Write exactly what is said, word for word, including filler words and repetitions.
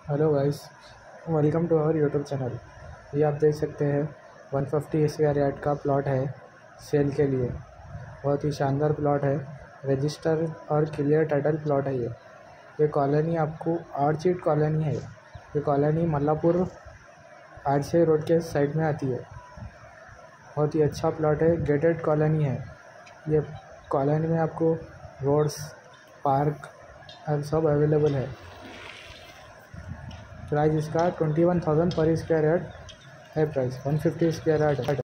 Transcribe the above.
Hello guys, welcome to our YouTube channel. ये आप देख सकते हैं वन फिफ्टी स्क्वायर यार्ड का प्लॉट है सेल के लिए। बहुत ही शानदार प्लॉट है, रजिस्टर और क्लियर टाइटल प्लॉट है। ये ये कॉलोनी आपको आर्चिड कॉलोनी है। ये कॉलोनी मल्लापुर आरसे रोड के साइड में आती है। बहुत ही अच्छा प्लॉट है, गेटेड कॉलोनी है। ये कॉलोनी में आपको रोड्स, पार्क और सब अवेलेबल है। प्राइस इसका twenty one thousand per square yard है। Price one fifty square yard है।